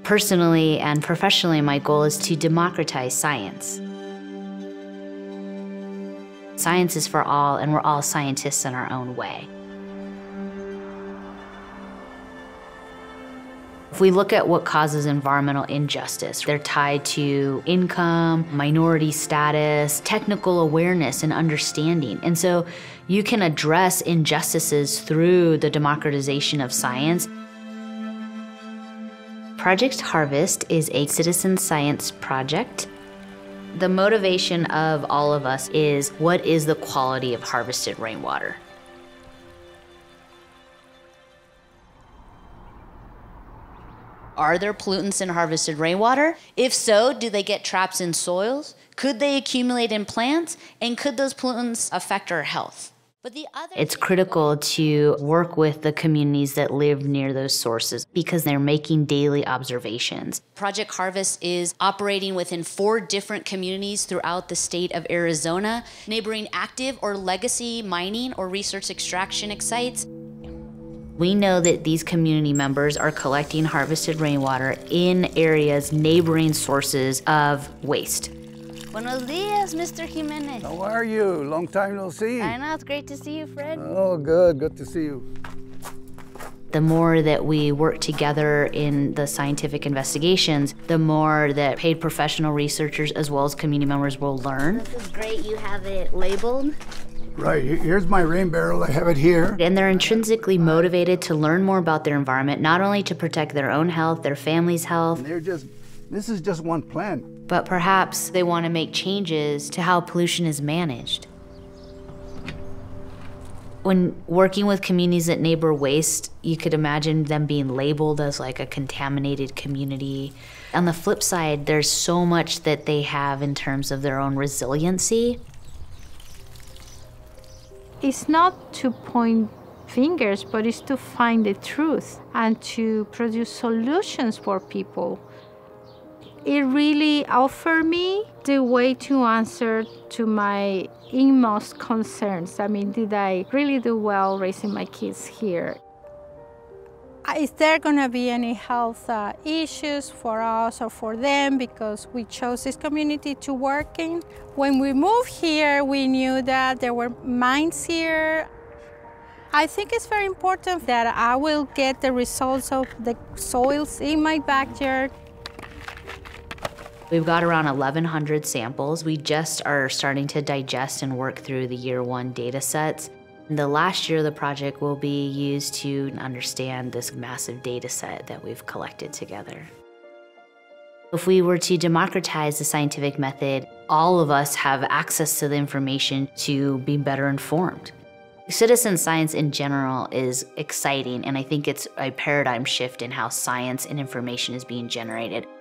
Personally and professionally, my goal is to democratize science. Science is for all, and we're all scientists in our own way. If we look at what causes environmental injustice, they're tied to income, minority status, technical awareness, and understanding. And so you can address injustices through the democratization of science. Project Harvest is a citizen science project. The motivation of all of us is, what is the quality of harvested rainwater? Are there pollutants in harvested rainwater? If so, do they get trapped in soils? Could they accumulate in plants? And could those pollutants affect our health? It's critical to work with the communities that live near those sources because they're making daily observations. Project Harvest is operating within 4 different communities throughout the state of Arizona, neighboring active or legacy mining or resource extraction sites. We know that these community members are collecting harvested rainwater in areas neighboring sources of waste. Buenos dias, Mr. Jimenez. How are you? Long time no see. I know, it's great to see you, Fred. Oh, good. Good to see you. The more that we work together in the scientific investigations, the more that paid professional researchers as well as community members will learn. This is great. You have it labeled. Right. Here's my rain barrel. I have it here. And they're intrinsically motivated to learn more about their environment, not only to protect their own health, their family's health. This is just one plant. But perhaps they want to make changes to how pollution is managed. When working with communities that neighbor waste, you could imagine them being labeled as like a contaminated community. On the flip side, there's so much that they have in terms of their own resiliency. It's not to point fingers, but it's to find the truth and to produce solutions for people. It really offered me the way to answer to my inmost concerns. I mean, did I really do well raising my kids here? Is there going to be any health issues for us or for them because we chose this community to work in? When we moved here, we knew that there were mines here. I think it's very important that I will get the results of the soils in my backyard. We've got around 1,100 samples. We just are starting to digest and work through the year 1 data sets. The last year of the project will be used to understand this massive data set that we've collected together. If we were to democratize the scientific method, all of us have access to the information to be better informed. Citizen science in general is exciting, and I think it's a paradigm shift in how science and information is being generated.